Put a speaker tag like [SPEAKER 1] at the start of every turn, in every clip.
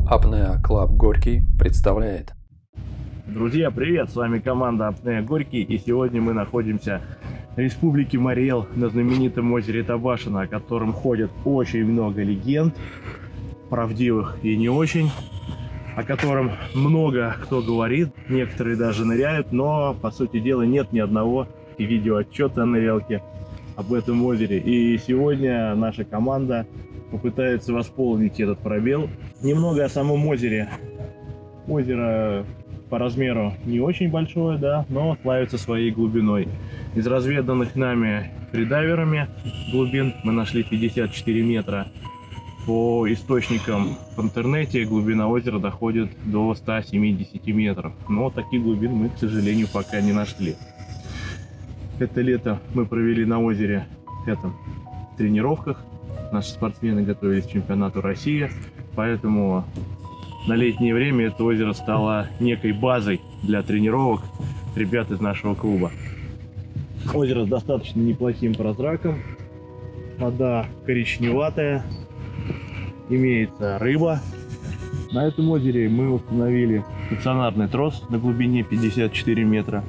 [SPEAKER 1] Apnea Club Горький представляет.
[SPEAKER 2] Друзья, привет! С вами команда Apnea Горький, и сегодня мы находимся в Республике Марий-Эл на знаменитом озере Табашино, о котором ходят очень много легенд, правдивых и не очень, о котором много кто говорит, некоторые даже ныряют, но по сути дела нет ни одного видеоотчета о нырялке об этом озере. И сегодня наша команда попытается восполнить этот пробел. Немного о самом озере. Озеро по размеру не очень большое, да, но славится своей глубиной. Из разведанных нами фридайверами глубин мы нашли 54 метра. По источникам в интернете глубина озера доходит до 170 метров. Но таких глубин мы, к сожалению, пока не нашли. Это лето мы провели на озере в тренировках. Наши спортсмены готовились к чемпионату России, поэтому на летнее время это озеро стало некой базой для тренировок ребят из нашего клуба. Озеро с достаточно неплохим прозраком, вода коричневатая, имеется рыба. На этом озере мы установили стационарный трос на глубине 54 метра.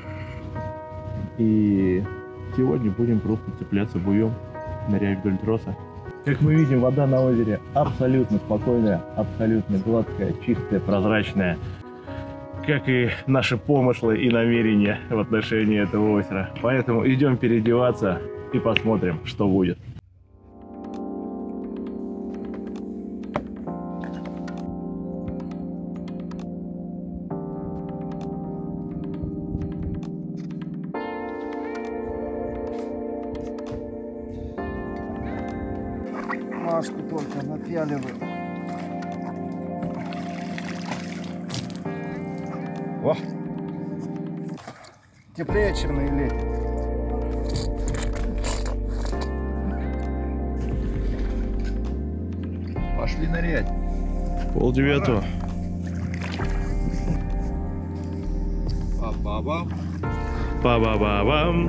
[SPEAKER 2] И сегодня будем просто цепляться буем, нырять вдоль троса. Как мы видим, вода на озере абсолютно спокойная, абсолютно гладкая, чистая, прозрачная. Как и наши помыслы и намерения в отношении этого озера. Поэтому идем переодеваться и посмотрим, что будет.
[SPEAKER 3] Маску только напяливаем. О! Теплее, чем на лете. Пошли нырять.
[SPEAKER 2] 8:30.
[SPEAKER 3] Ба-ба-бам.
[SPEAKER 2] Ба-ба-ба-бам.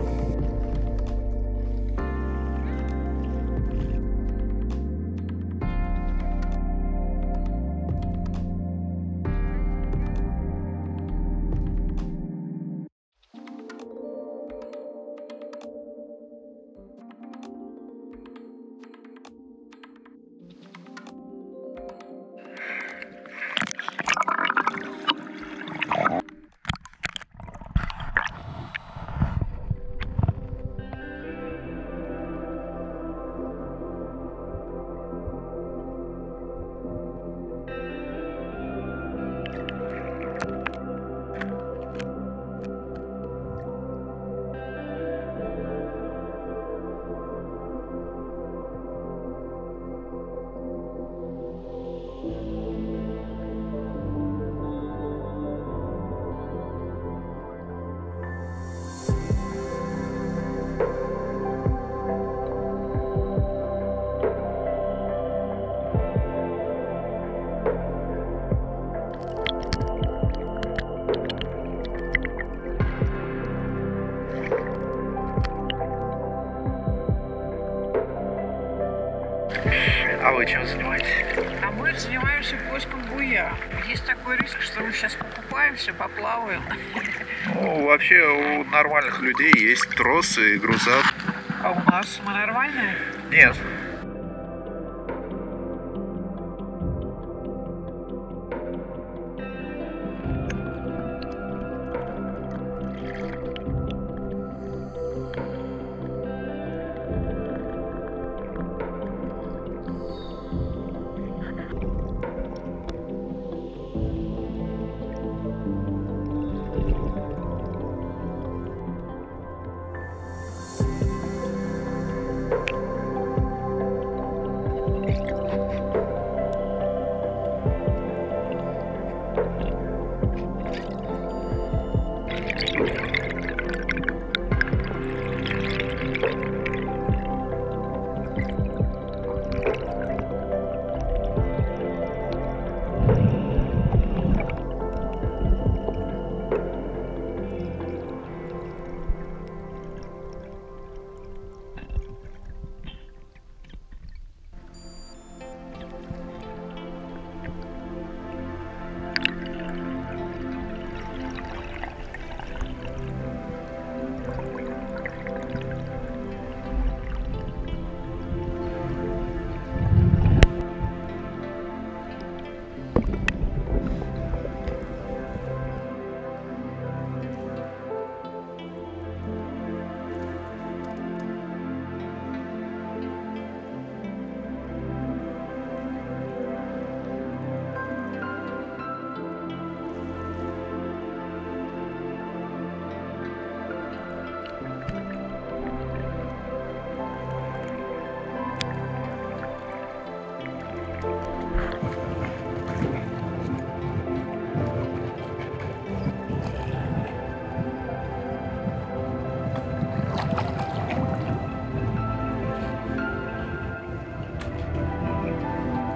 [SPEAKER 4] А вы чем занимаетесь?
[SPEAKER 5] А мы занимаемся поиском буя. Есть такой риск, что мы сейчас покупаемся, поплаваем.
[SPEAKER 4] Ну, вообще у нормальных людей есть тросы и груза.
[SPEAKER 5] А у нас мы нормальные?
[SPEAKER 4] Нет.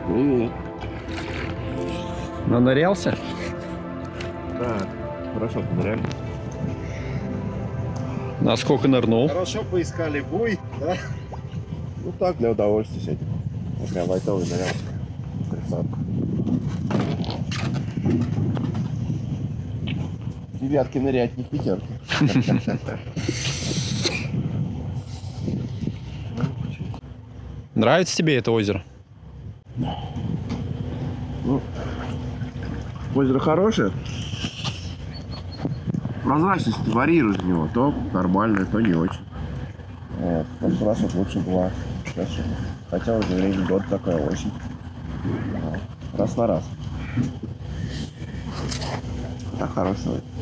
[SPEAKER 2] Привет.
[SPEAKER 1] Нанырялся?
[SPEAKER 2] Так, хорошо, поныряли.
[SPEAKER 1] Насколько нырнул?
[SPEAKER 3] Хорошо поискали буй, да?
[SPEAKER 2] Ну так, для удовольствия сегодня. Такая лайтовая нырялка. Красотка. Девятки нырять, не пятерки.
[SPEAKER 1] Нравится тебе это озеро?
[SPEAKER 2] Озеро хорошее. Прозрачность варьирует в него. То нормально, то не очень. Вот. В прошлый раз вот лучше была. Сейчас что-то. Хотя уже время год такая осень. Раз на раз. Так хорошо.